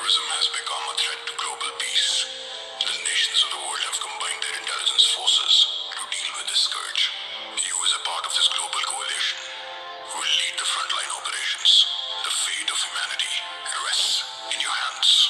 Terrorism has become a threat to global peace. The nations of the world have combined their intelligence forces to deal with this scourge. You, as a part of this global coalition, will lead the frontline operations. The fate of humanity rests in your hands.